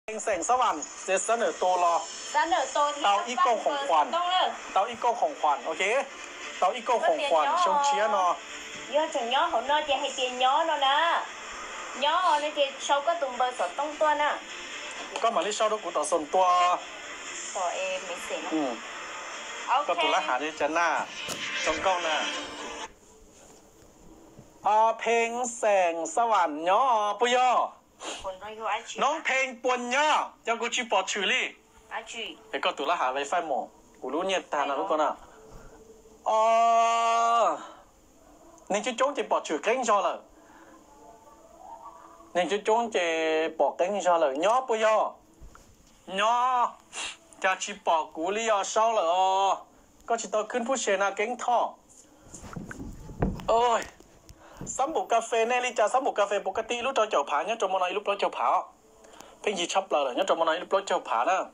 แสงสว่างจะเสนอตัวรอเตาอีโก้ของขวัญเตาอีโก้ของขวัญโอเคเตาอีโก้ของขวัญชงเชียร์เนาะ chừng nhó hổ nó chỉ hay tiền nhó nó nè nhó nó chỉ sau có tùng bơ sọt tông tua nè ก็มาลิชอบด้วยกูต่อส่วนตัว for em mình xỉn ก็ตัวละหาที่จะหน้าจงก้องหน้าเพลงแสงสว่างย่อปุยอน้องเพลงปวนย่อเจ้ากูชื่อปอชื่อลี่ไอ้ก็ตัวละหาไวไฟหมอกูรู้เนี่ยตานะทุกคนอ่ะ你就中就博出經咗啦，你就中就博經咗啦，nhỏ不要，nhỏ，就去博股里要少了哦，ก็去到ขึ้นผู้เชี่ยวนะ經ท่อโอ้ยสมุกกาแฟเนี่ยลิจ่าสมุกกาแฟปกติรู้ตัวเจ้าผาเนี่ยจมมานายรู้ตัวเจ้าผาเพ่งจีชับเลยเนี่ยจมมานายรู้ตัวเจ้าผานะ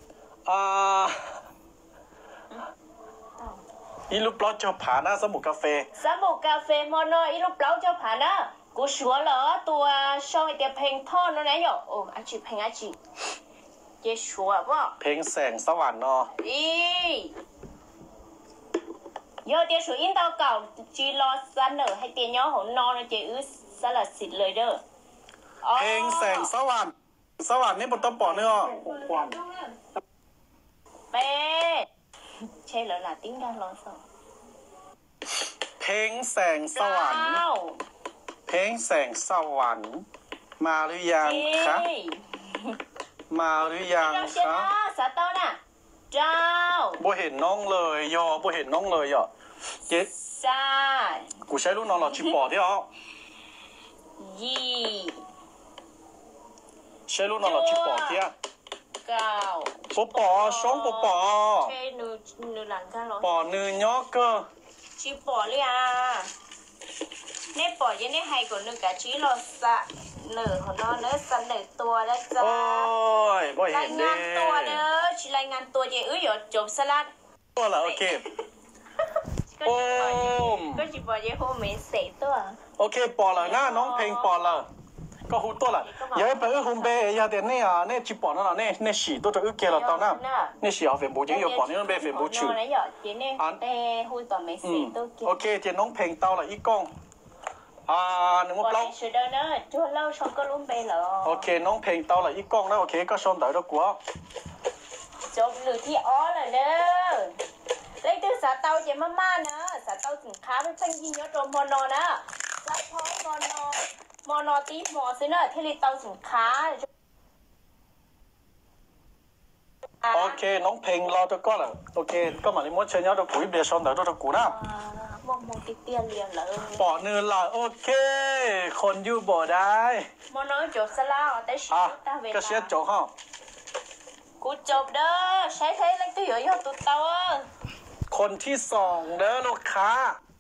อีลูกปลอเจ้าผาหน้าสมุกกาแฟโมโนอีลูกปลอเจ้าผานะกูชัวร์เหรอตัวช่องไอเดียเพลงท่อนนั่นแหละโยโอ้อาชีเพลงอาชีเจชัวร์ป่ะเพลงแสงสว่างเนาะโยเดียชัวร์อินเตอร์เก่าจีรอซันเนอร์ให้เตียย้อของนอนเจอื้อสลัดสิทธิ์เลยเด้อเพลงแสงสว่างนี่บนต้นปอเนื้อเป๊ะใช่แล้วล่ะติ้งดังร้อนสองเพลงแสงสวรรค์เพลงแสงสวรรค์มาหรือยังคะมาหรือยังคะสาต้นอ่ะเจ้าบ่เห็นน้องเลยยอบ่เห็นน้องเลยอ่ะเจ๊ใช่กูใช้ลูกน้องหล่อชิปอที่อ๋อใช้ลูกน้องหล่อชิปอที่อ่ะปอช่องปอใช่นูหลังกันหรอปอเนื้อยอก็ชิปอเลยอ่ะเนี่ยปอยังเนี่ยให้ก่อนนึกกะชิโรสะเหนือของน้องเนื้อสะเหนือตัวแล้วจ้าโอ้ยบ่เห็นเด้รายงานตัวเด้อชิรายงานตัวเยอะอยู่จบสลัดตัวละโอเคโอ้ก็ชิปอเยอะโฮเมสเซตัวโอเคปอละหน้าน้องเพลงปอละก็หูตัวละอย่าไปหุ่นเบย์อย่าเดี๋ยวเนี่ยจีบปอนนั่นน่ะเนี่ยสีตัวจะอึเกลตอนนั้นเนี่ยสีเอาเฟมบูจิอยู่ปอนนี่มันเป็นเฟมบูชื่อโอเคเจน้องเพลงเตาละอีกล้องหนึ่งว่าเปล่าโอเคน้องเพลงเตาละอีกล้องนะโอเคก็ชมได้ด้วยกัวจบหรือที่อ้อเลยเด้อเล่นตัวสาเตาเจม่านะสาเตาสินค้าเป็นพันยินยอดโดมโมโนนะสายพอยโมโนตีหมอซื้อเนอะที่รีเตาสินค้าโอเคน้องเพลงรอตัวก็ละโอเคก็มาในมดเชียร์ตัวกุยเบียร์ชนแต่ตัวกูนะมองติเตียนเรียนเลยปอเนื้อละโอเคคนอยู่บ่ได้โมโนจบสลาวแต่ชีวิตตาเวลาก็เชียร์จบฮะกูจบเด้อใช้เล่นตัวอยู่ตุ๊ดเตาคนที่สองเด้อลูกค้า